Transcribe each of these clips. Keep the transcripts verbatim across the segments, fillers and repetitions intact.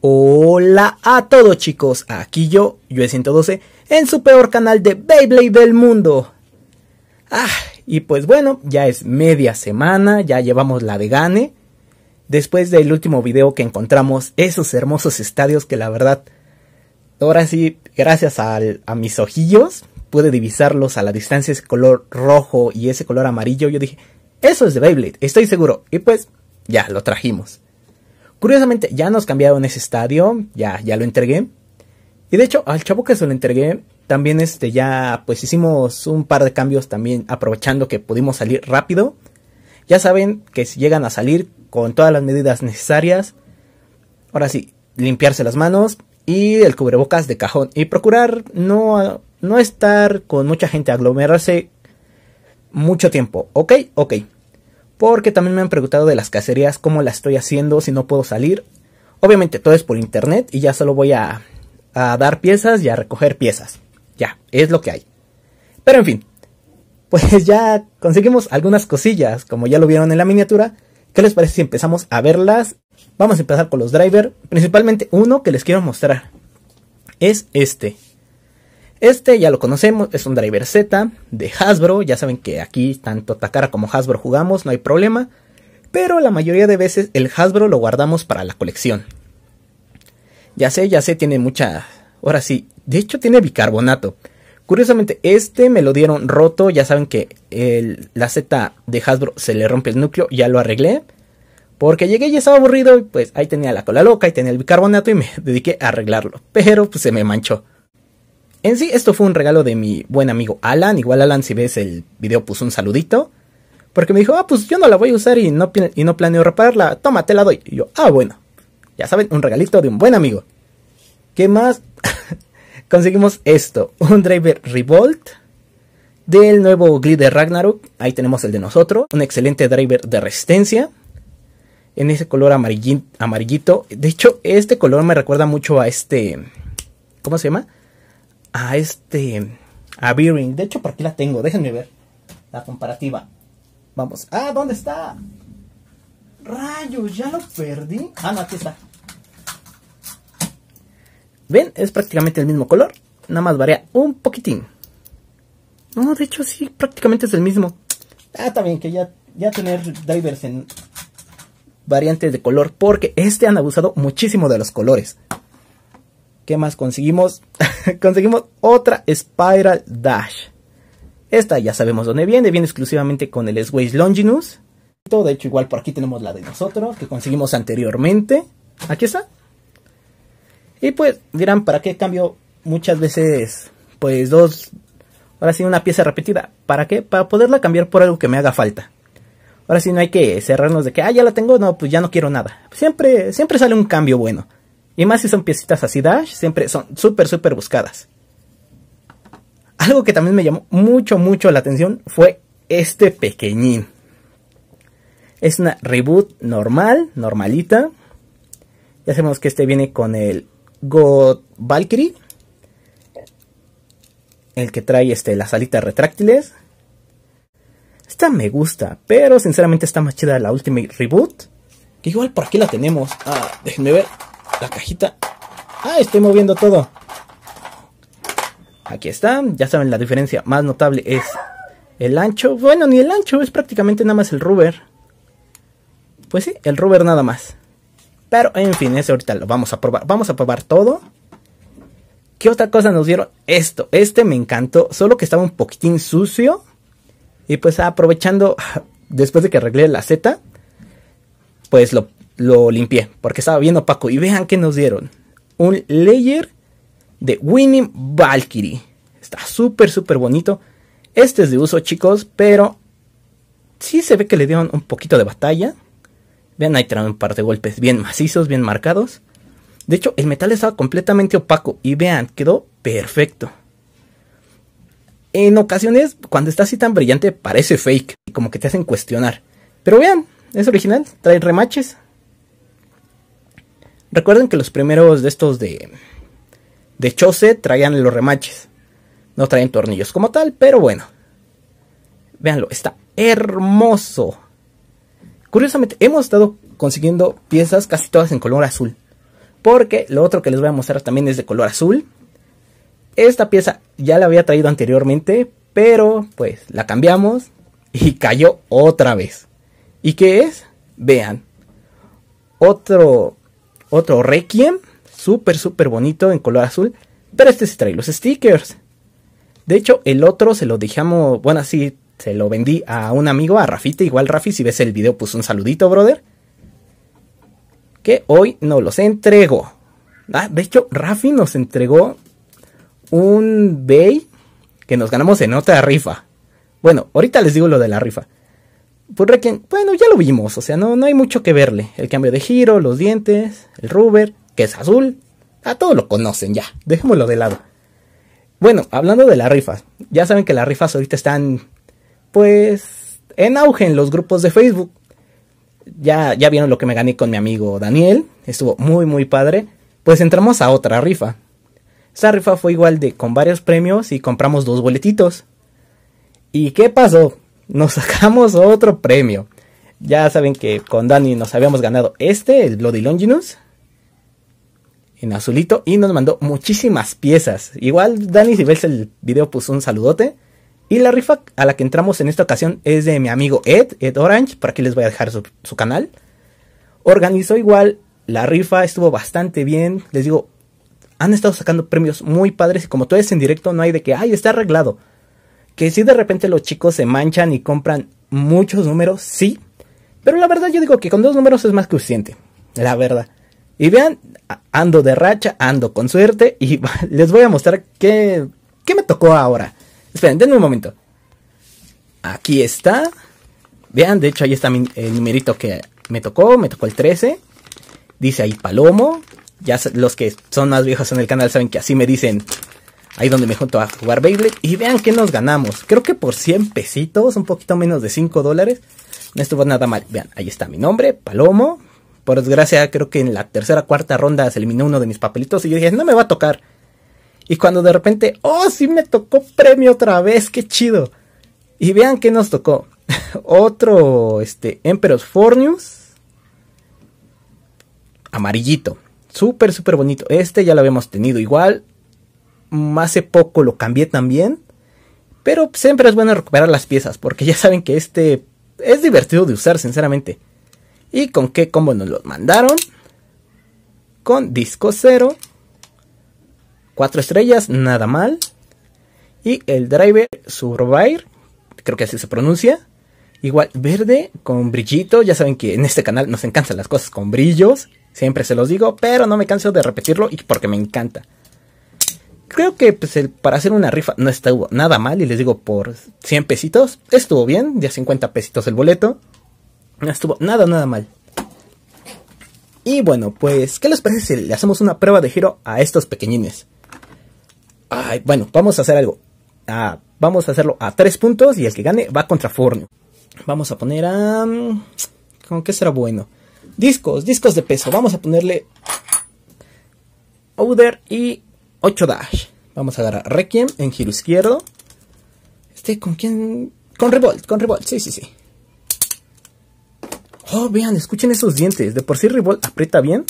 Hola a todos chicos, aquí yo, yo ciento doce, en su peor canal de Beyblade del mundo. Ah, y pues bueno, ya es media semana, ya llevamos la de Gane. Después del último video que encontramos esos hermosos estadios que la verdad, ahora sí, gracias al, a mis ojillos, pude divisarlos a la distancia, ese color rojo y ese color amarillo. Yo dije, eso es de Beyblade, estoy seguro. Y pues, ya, lo trajimos. Curiosamente, ya nos cambiaron ese estadio, ya, ya lo entregué. Y de hecho, al chavo que se lo entregué, también este, ya, pues hicimos un par de cambios también, aprovechando que pudimos salir rápido. Ya saben que si llegan a salir con todas las medidas necesarias, ahora sí, limpiarse las manos y el cubrebocas de cajón. Y procurar no, no estar con mucha gente, aglomerarse mucho tiempo, ¿ok? Ok. Porque también me han preguntado de las cacerías, cómo las estoy haciendo si no puedo salir. Obviamente todo es por internet y ya solo voy a, a dar piezas y a recoger piezas. Ya, es lo que hay. Pero en fin, pues ya conseguimos algunas cosillas, como ya lo vieron en la miniatura. ¿Qué les parece si empezamos a verlas? Vamos a empezar con los drivers. Principalmente uno que les quiero mostrar es este. Este ya lo conocemos, es un driver Z de Hasbro. Ya saben que aquí tanto Takara como Hasbro jugamos, no hay problema. Pero la mayoría de veces el Hasbro lo guardamos para la colección. Ya sé, ya sé, tiene mucha... Ahora sí, de hecho tiene bicarbonato. Curiosamente este me lo dieron roto. Ya saben que el, la Z de Hasbro se le rompe el núcleo. Ya lo arreglé. Porque llegué y estaba aburrido y pues ahí tenía la cola loca y tenía el bicarbonato y me dediqué a arreglarlo. Pero pues se me manchó. En sí, esto fue un regalo de mi buen amigo Alan. Igual Alan, si ves el video, pues un saludito. Porque me dijo, ah, pues yo no la voy a usar y no, y no planeo repararla. Toma, te la doy. Y yo, ah, bueno. Ya saben, un regalito de un buen amigo. ¿Qué más? Conseguimos esto. Un driver Revolt del nuevo Glee de Ragnarok. Ahí tenemos el de nosotros. Un excelente driver de resistencia. En ese color amarillito. amarillito. De hecho, este color me recuerda mucho a este... ¿Cómo se llama? A este... A Bearing. De hecho, por aquí la tengo. Déjenme ver la comparativa. Vamos. Ah, ¿dónde está? Rayos, ya lo perdí. Ah, no, aquí está. ¿Ven? Es prácticamente el mismo color. Nada más varía un poquitín. No, de hecho sí, prácticamente es el mismo. Ah, está bien que ya, ya tener drivers en variantes de color. Porque este han abusado muchísimo de los colores. ¿Qué más conseguimos? Conseguimos otra Spiral Dash. Esta ya sabemos dónde viene. Viene exclusivamente con el S-Ways Longinus. De hecho, igual por aquí tenemos la de nosotros, que conseguimos anteriormente. Aquí está. Y pues dirán, ¿para qué cambio muchas veces? Pues dos... Ahora sí, una pieza repetida. ¿Para qué? Para poderla cambiar por algo que me haga falta. Ahora sí no hay que cerrarnos de que, ah, ya la tengo, no, pues ya no quiero nada. Siempre, siempre sale un cambio bueno. Y más si son piecitas así Dash, siempre son súper, súper buscadas. Algo que también me llamó mucho, mucho la atención fue este pequeñín. Es una Reboot normal, normalita. Ya sabemos que este viene con el God Valkyrie. El que trae este, las alitas retráctiles. Esta me gusta, pero sinceramente está más chida la Ultimate Reboot. Que igual por aquí la tenemos. Ah, déjenme ver. La cajita. Ah, estoy moviendo todo. Aquí está. Ya saben, la diferencia más notable es el ancho. Bueno, ni el ancho, es prácticamente nada más el rubber. Pues sí, el rubber nada más. Pero en fin, eso ahorita lo vamos a probar. Vamos a probar todo. ¿Qué otra cosa nos dieron? Esto, este me encantó. Solo que estaba un poquitín sucio. Y pues aprovechando, después de que arreglé la Z, pues lo... Lo limpié porque estaba bien opaco. Y vean que nos dieron. Un layer de Winning Valkyrie. Está súper súper bonito. Este es de uso, chicos. Pero sí se ve que le dieron un poquito de batalla. Vean, ahí traen un par de golpes bien macizos, bien marcados. De hecho, el metal estaba completamente opaco. Y vean, quedó perfecto. En ocasiones, cuando está así tan brillante, parece fake. Como que te hacen cuestionar. Pero vean, es original. Trae remaches. Recuerden que los primeros de estos de, de Chose traían los remaches. No traen tornillos como tal, pero bueno. Véanlo, está hermoso. Curiosamente, hemos estado consiguiendo piezas casi todas en color azul. Porque lo otro que les voy a mostrar también es de color azul. Esta pieza ya la había traído anteriormente, pero pues la cambiamos y cayó otra vez. ¿Y qué es? Vean. Otro, otro Requiem. Súper, súper bonito en color azul. Pero este sí trae los stickers. De hecho, el otro se lo dejamos... Bueno, así se lo vendí a un amigo, a Rafita. Igual, Rafi, si ves el video, pues un saludito, brother. Que hoy nos los entregó. Ah, de hecho, Rafi nos entregó un Bay que nos ganamos en otra rifa. Bueno, ahorita les digo lo de la rifa. Pues Requiem, bueno, ya lo vimos. O sea, no, no hay mucho que verle. El cambio de giro, los dientes, el rubber, que es azul. A todos lo conocen ya. Dejémoslo de lado. Bueno, hablando de la rifa. Ya saben que las rifas ahorita están, pues, en auge en los grupos de Facebook. Ya, ya vieron lo que me gané con mi amigo Daniel. Estuvo muy, muy padre. Pues entramos a otra rifa. Esta rifa fue igual de con varios premios y compramos dos boletitos. ¿Y qué pasó? Nos sacamos otro premio. Ya saben que con Dani nos habíamos ganado este, el Bloody Longinus, en azulito, y nos mandó muchísimas piezas. Igual, Dani, si ves el video, pues un saludote. Y la rifa a la que entramos en esta ocasión es de mi amigo Ed, Ed Orange. Por aquí les voy a dejar su, su canal. Organizó igual la rifa, estuvo bastante bien. Les digo, han estado sacando premios muy padres. Y como todo es en directo, no hay de que, ay, está arreglado. Que si de repente los chicos se manchan y compran muchos números, sí. Pero la verdad yo digo que con dos números es más que suficiente. La verdad. Y vean, ando de racha, ando con suerte. Y les voy a mostrar qué, qué me tocó ahora. Esperen, denme un momento. Aquí está. Vean, de hecho ahí está mi, el numerito que me tocó. Me tocó el trece. Dice ahí Palomo. Ya los que son más viejos en el canal saben que así me dicen ahí donde me junto a jugar Beyblade. Y vean que nos ganamos. Creo que por cien pesitos, un poquito menos de cinco dólares. No estuvo nada mal. Vean, ahí está mi nombre, Palomo. Por desgracia, creo que en la tercera cuarta ronda se eliminó uno de mis papelitos. Y yo dije, no me va a tocar. Y cuando de repente, ¡oh, sí me tocó premio otra vez! ¡Qué chido! Y vean que nos tocó. Otro, este, Emperor's Fornius. Amarillito. Súper, súper bonito. Este ya lo habíamos tenido igual. Hace poco lo cambié también. Pero siempre es bueno recuperar las piezas. Porque ya saben que este es divertido de usar, sinceramente. ¿Y con qué combo nos lo mandaron? Con disco cero. Cuatro estrellas, nada mal. Y el driver Survivor, creo que así se pronuncia. Igual verde con brillito. Ya saben que en este canal nos encantan las cosas con brillos. Siempre se los digo, pero no me canso de repetirlo y porque me encanta. Creo que pues, el, para hacer una rifa no estuvo nada mal. Y les digo, por cien pesitos estuvo bien. De a cincuenta pesitos el boleto. No estuvo nada, nada mal. Y bueno, pues, ¿qué les parece si le hacemos una prueba de giro a estos pequeñines? Ay, bueno, vamos a hacer algo. Ah, vamos a hacerlo a tres puntos y el que gane va contra Fornio. Vamos a poner a... ¿Con qué será bueno? Discos, discos de peso. Vamos a ponerle... Outer y ocho Dash. Vamos a agarrar Requiem en giro izquierdo. Este, ¿con quién? Con Revolt, con Revolt, sí, sí, sí. Oh, vean, escuchen esos dientes. De por sí Revolt aprieta bien.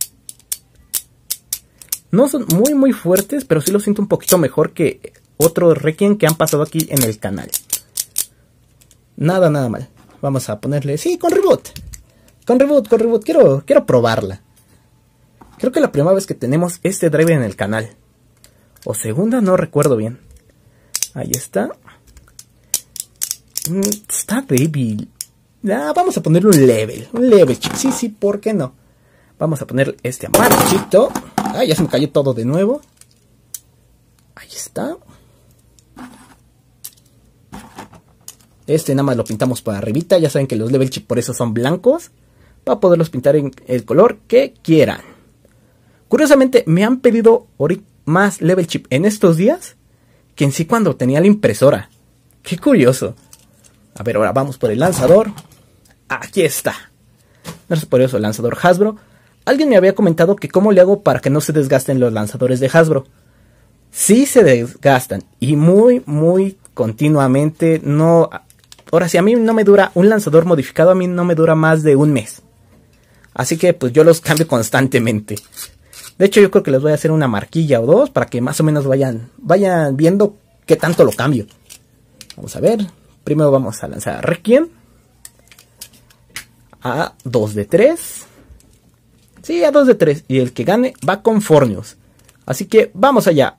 No son muy muy fuertes, pero sí lo siento un poquito mejor que otro Requiem que han pasado aquí en el canal. Nada, nada mal. Vamos a ponerle... Sí, con Reboot. Con Reboot, con Reboot. Quiero, quiero probarla. Creo que la primera vez que tenemos este driver en el canal. O segunda, no recuerdo bien. Ahí está. Mm, está débil. Ah, vamos a ponerle un level. Un level, sí, sí, ¿por qué no? Vamos a poner este amarillito. Ah, ya se me cayó todo de nuevo. Ahí está. Este nada más lo pintamos por arribita. Ya saben que los level chip por eso son blancos. Para poderlos pintar en el color que quieran. Curiosamente me han pedido más level chip en estos días que en sí cuando tenía la impresora. Qué curioso. A ver, ahora vamos por el lanzador. Aquí está. No es por eso el lanzador Hasbro. Alguien me había comentado que cómo le hago para que no se desgasten los lanzadores de Hasbro. Sí se desgastan. Y muy, muy continuamente. No. Ahora, si a mí no me dura un lanzador modificado, a mí no me dura más de un mes. Así que pues yo los cambio constantemente. De hecho yo creo que les voy a hacer una marquilla o dos para que más o menos vayan, vayan viendo qué tanto lo cambio. Vamos a ver. Primero vamos a lanzar a Requiem. A dos de tres. Sí, a dos de tres. Y el que gane va con Fornius. Así que vamos allá.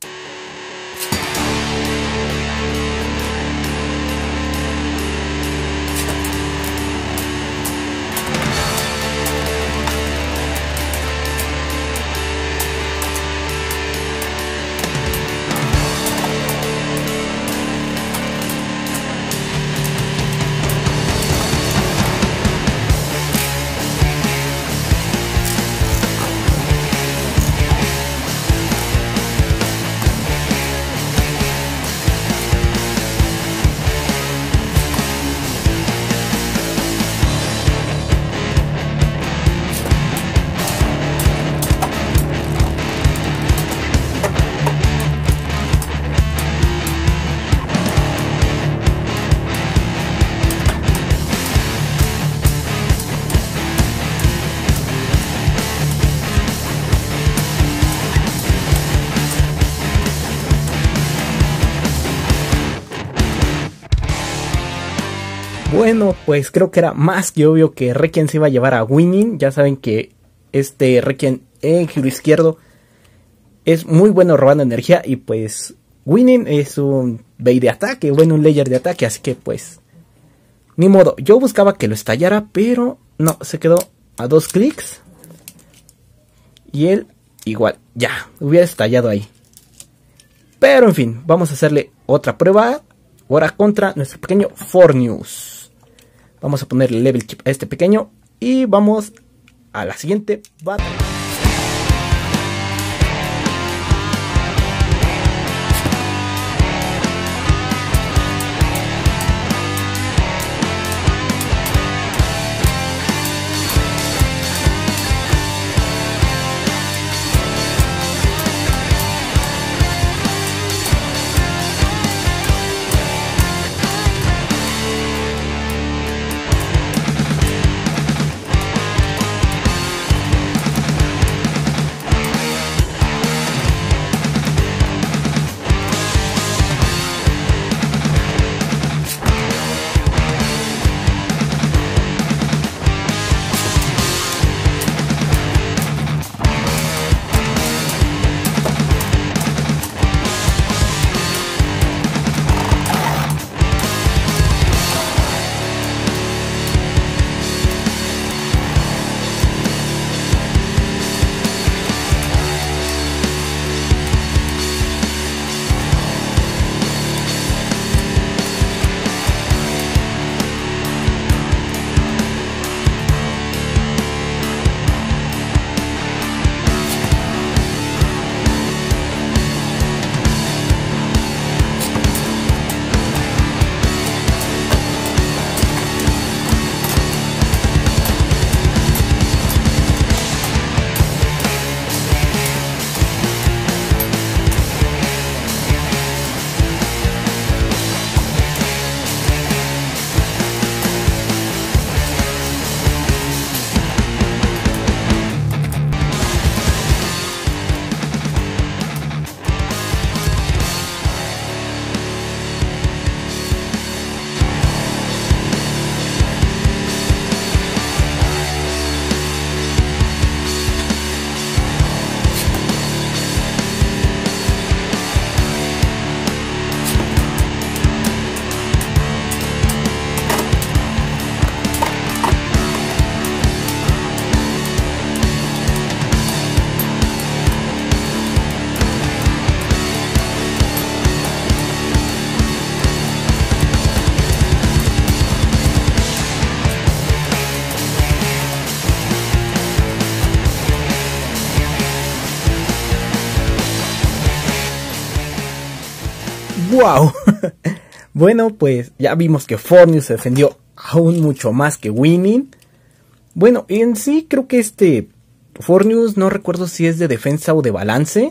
Bueno, pues creo que era más que obvio que Requiem se iba a llevar a Winning. Ya saben que este Requiem en giro izquierdo es muy bueno robando energía. Y pues Winning es un Bey de ataque, bueno, un Layer de ataque. Así que pues ni modo, yo buscaba que lo estallara, pero no, se quedó a dos clics. Y él igual, ya, hubiera estallado ahí. Pero en fin, vamos a hacerle otra prueba. Ahora contra nuestro pequeño Fornius. Vamos a ponerle level chip a este pequeño. Y vamos a la siguiente batalla. ¡Wow! Bueno, pues ya vimos que Fornius se defendió aún mucho más que Winning. Bueno, en sí creo que este Fornius, no recuerdo si es de defensa o de balance,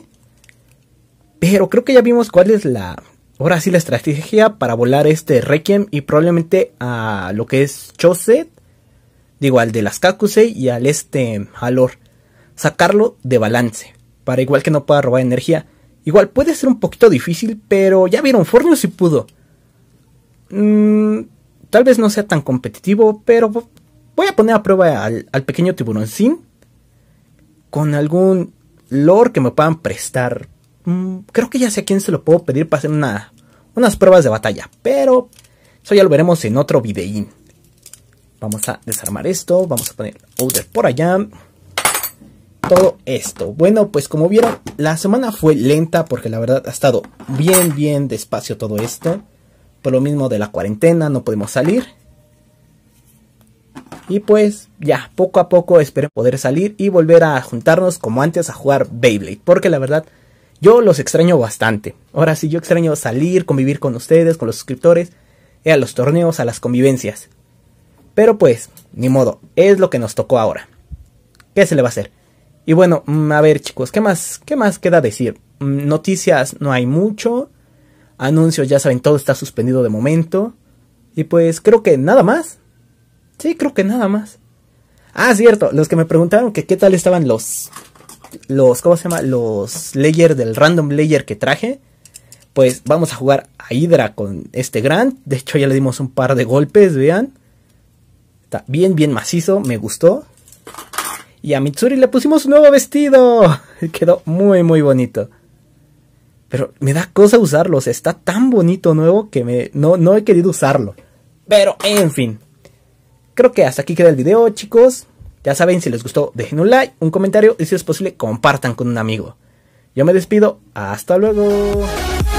pero creo que ya vimos cuál es la, ahora sí, la estrategia para volar este Requiem y probablemente a lo que es Choset, digo al de las Kakusei y al este Halor. sacarlo de balance, para igual que no pueda robar energía. Igual puede ser un poquito difícil, pero ya vieron, Fornio sí pudo. Mm, tal vez no sea tan competitivo, pero voy a poner a prueba al, al pequeño tiburoncín con algún lore que me puedan prestar. Mm, creo que ya sé a quién se lo puedo pedir para hacer una, unas pruebas de batalla, pero eso ya lo veremos en otro videín. Vamos a desarmar esto, vamos a poner Outer por allá. Todo esto. Bueno, pues como vieron, la semana fue lenta porque la verdad ha estado bien, bien despacio todo esto. Por lo mismo de la cuarentena, no podemos salir. Y pues ya, poco a poco espero poder salir y volver a juntarnos como antes a jugar Beyblade. Porque la verdad, yo los extraño bastante. Ahora sí, yo extraño salir, convivir con ustedes, con los suscriptores, y a los torneos, a las convivencias. Pero pues, ni modo, es lo que nos tocó ahora. ¿Qué se le va a hacer? Y bueno, a ver chicos, ¿qué más, qué más queda decir? Noticias no hay mucho. Anuncios, ya saben, todo está suspendido de momento. Y pues creo que nada más. Sí, creo que nada más. Ah, cierto, los que me preguntaron que qué tal estaban los... Los, ¿cómo se llama? Los Layer del Random Layer que traje. Pues vamos a jugar a Hydra con este Grant. De hecho ya le dimos un par de golpes, vean. Está bien, bien macizo, me gustó. Y a Mitsuri le pusimos un nuevo vestido. Quedó muy, muy bonito. Pero me da cosa usarlo. O sea, está tan bonito nuevo que me, no, no he querido usarlo. Pero, en fin. Creo que hasta aquí queda el video, chicos. Ya saben, si les gustó, dejen un like, un comentario. Y si es posible, compartan con un amigo. Yo me despido. Hasta luego.